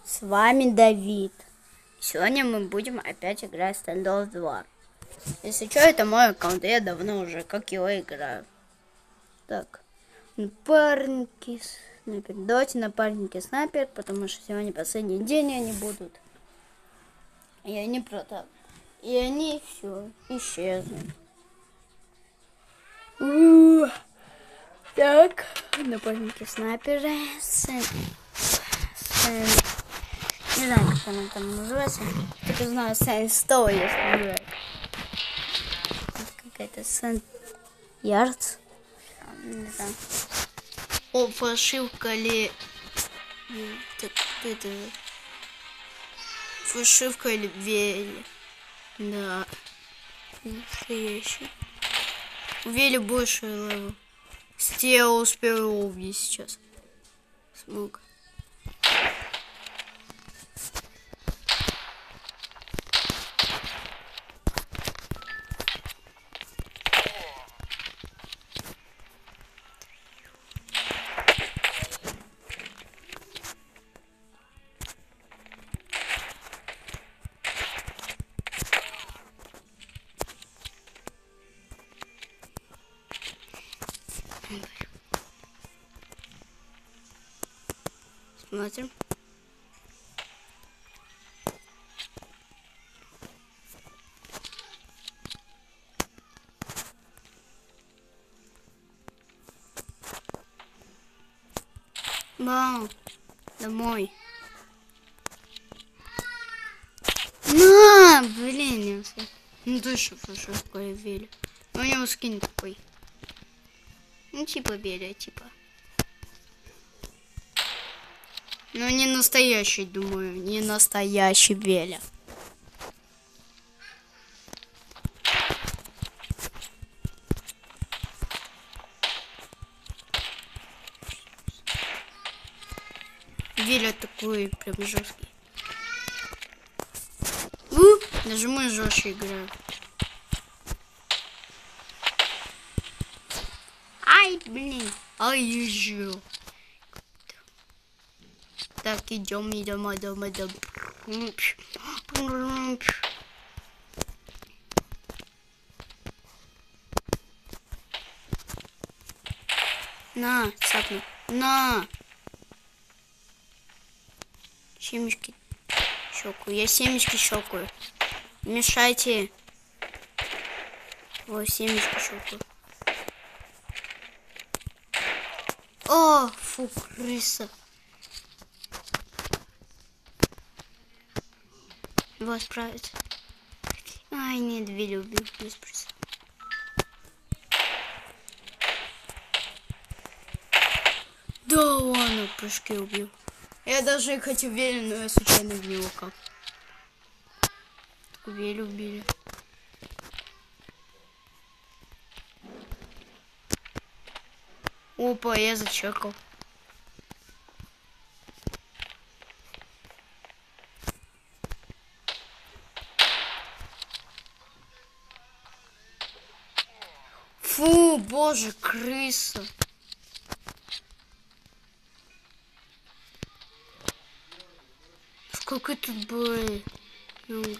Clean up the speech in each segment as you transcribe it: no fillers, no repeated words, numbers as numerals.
С вами Давид. Сегодня мы будем опять играть в Standoff 2. Если что, это мой аккаунт, я давно уже как его играю. Так, напарники снайпер. Давайте напарники снайпер, потому что сегодня последний день они будут. И они протав. И они все исчезнут. Так, напарники снайперы. Не знаю, как она там называется. Только знаю, Сент-100, если называется. Какая-то Сент-Ярд. Не знаю. О, фальшивка ли... Так, это... Фальшивка или Вели. Да. Настоящий. У Вели больше левел. Я успел его убить сейчас. Смог. Смотрим. Бам! Домой. На, блин, не все. Ну ты что, какой Вели. У него скин такой. Ну типа Вели, типа. Ну не настоящий, думаю, не настоящий Веля. Веля такой прям жесткий. Даже мы жестче играем. Ай, блин, ай, езжу. Так, идем. На, сапну. На. Семечки щелкаю. Я семечки щелкаю. Мешайте. Ой, семечки щелкаю. О, фу, крыса. Его справиться. Ай, нет, Вилли убил. Без приса. Да ладно, прыжки убил. Я даже хотел Вилли, но я случайно в него как. Вилли убили. Опа, я зачекал. Фу, боже, крыса. Сколько тут было? Ну...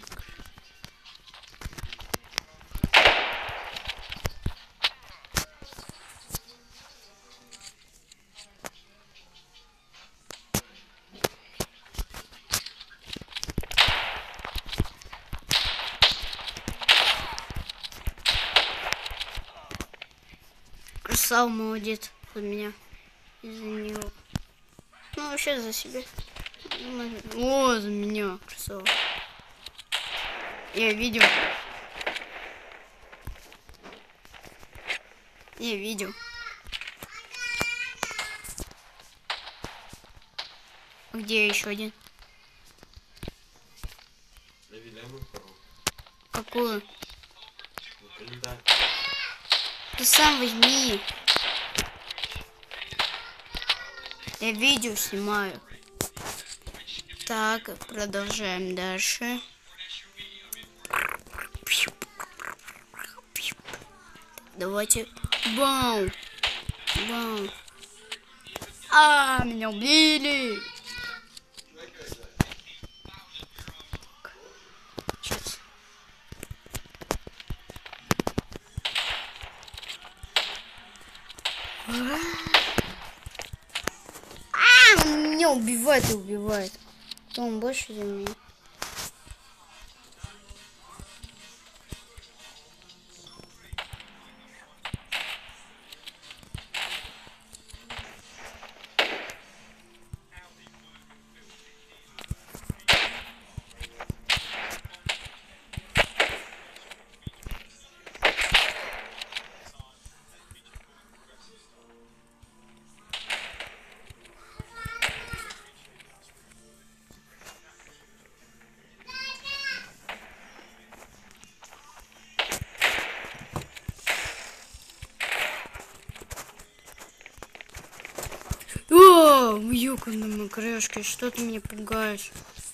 Красава, молодец за меня. Из-за него. Ну, вообще за себя. О, за меня. Красава. Я видел. Где еще один? Какую? Ты сам возьми. Я видео снимаю. Так, продолжаем дальше. Давайте. Бам! Бам! Меня убили! меня убивает и убивает. То он больше за меня. О, ёканый макрешки, что ты меня пугаешь?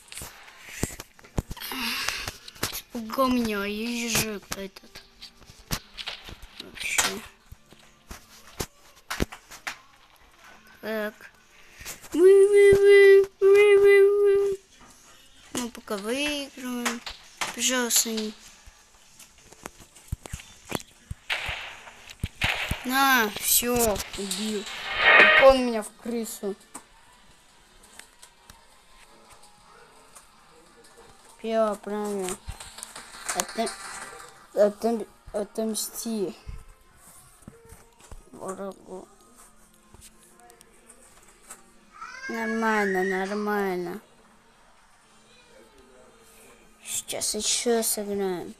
Испугал меня ежик этот. Вообще. Так. Мы пока выигрываем. Пожалуйста, не... На, все, убил. Он меня в крысу. Пила, правильно. Отомсти врагу. Нормально, нормально. Сейчас еще сыграем.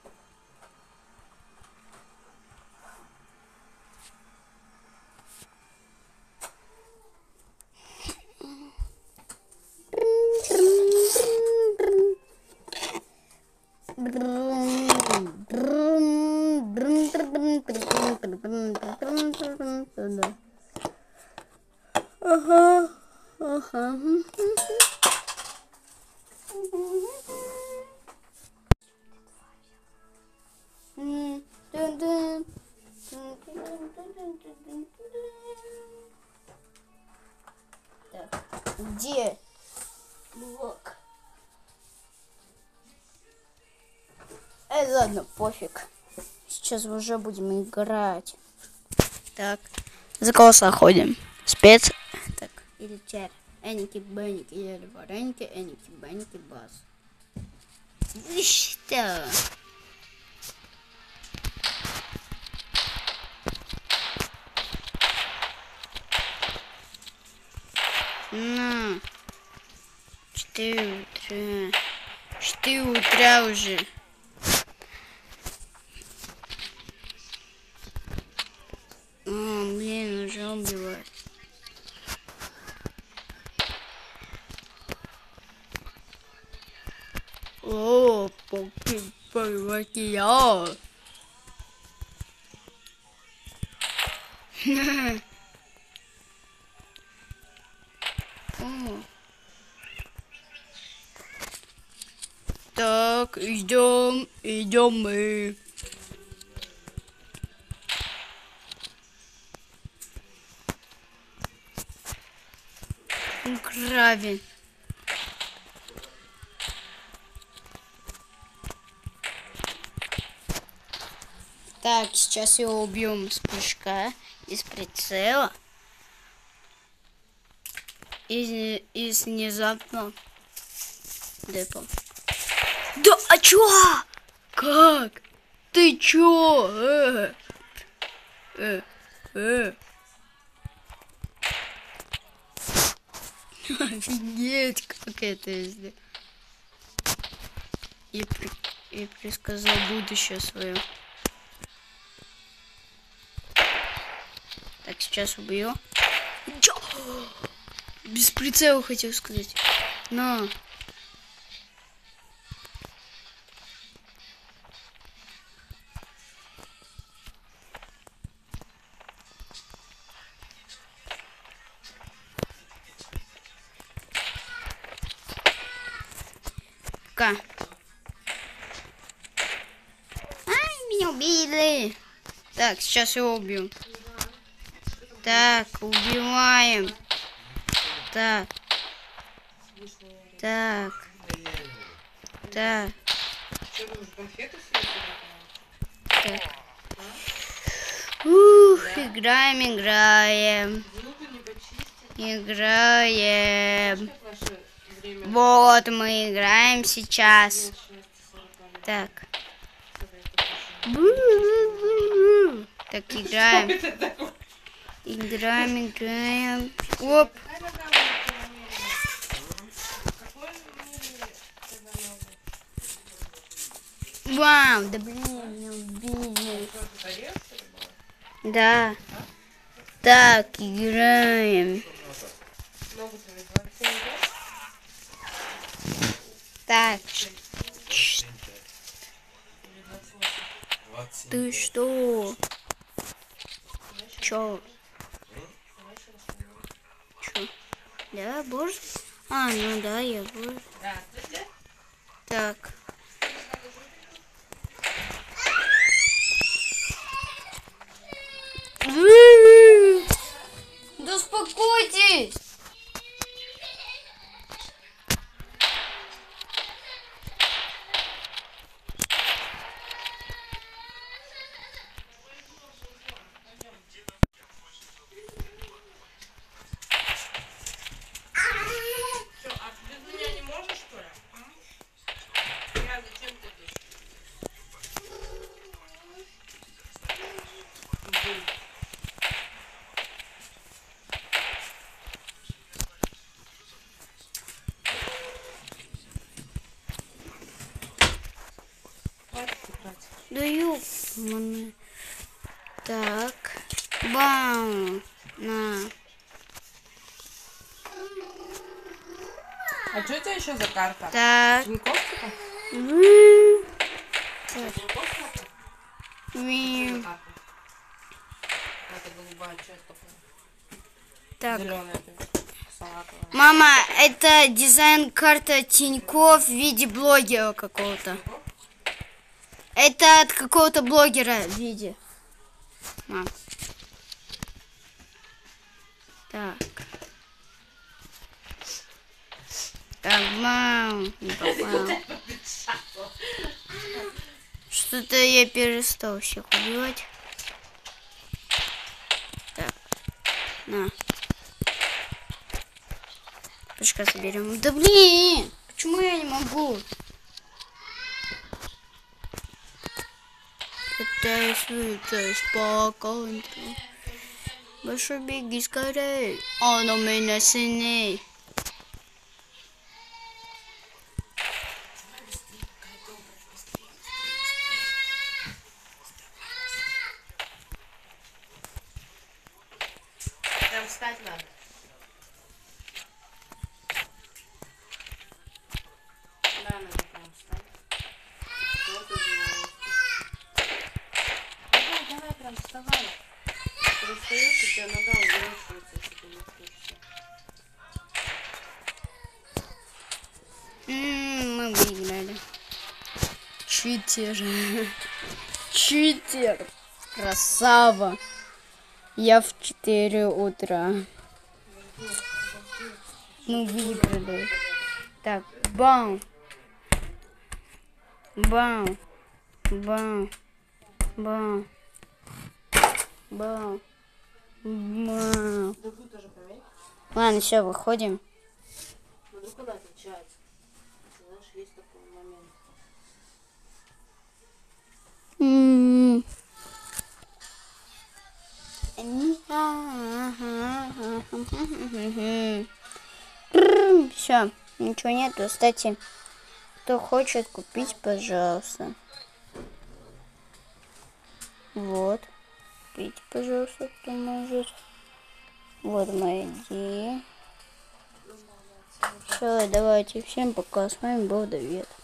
Ага, ага. Так, где блок? Ладно, пофиг. Сейчас уже будем играть. Так, за колоса ходим. Спец. Так, или чар. Эники, беники, ели вареники, эники, беники, бас. Вы что? На. 4 утра. 4 утра уже. Блин, уже убивает. О, покипаю. Так, идем мы. Гравий. Так, сейчас его убьем с прыжка, из прицела. Из внезапно. Депо. Да, а чё? Как? Ты чё? Офигеть, как это сделать. И предсказал будущее свое. Так, сейчас убью. Без прицела хотел сказать. На. Ай, меня убили. Так, сейчас его убью. Так, убиваем. Так. Так. Так. Так. Играем. Играем. Вот мы играем сейчас. Так. Так, играем. Играем. Оп. Вау, да блин, меня убили. Да. Так, играем. Так. Ты что? Чё? Да, боже? А, ну да, я боже. Так. Да успокойтесь! Да ёпманы. Так. Бам. На. А что у тебя еще за карта? Так. Тинькофф, типа? Это голубая часть такая. Так. Зеленая, салатовая. Мама, это дизайн карта Тинькофф в виде блогера какого-то. Это от какого-то блогера в виде. Мам. Так. Так, мам. Не попал. Что-то я перестал всех убивать. Так. На. Пушка соберем. Да блин! Почему я не могу? Пытаюсь выйти по контру. Большой беги скорей. Он у меня сильней. Прям встать надо. Да, надо прям встать. Вот уже. Давай, прям вставай. Ты встаешь, у тебя нога уворачивается, если ты не встаешься. Мы выиграли. Читер. Читер. Красава. Я в 4 утра. Мы выиграли. Так, бам. Бам. Бам. Бам. Бам. Бам. Другую тоже проверь. Ладно, все, выходим. Ну, вдруг она отличается. Знаешь, есть такой момент. Все, ничего нету. Кстати, кто хочет купить, пожалуйста. Вот. Купите, пожалуйста, кто может. Вот мои идеи. Все, давайте. Всем пока. С вами был Давид.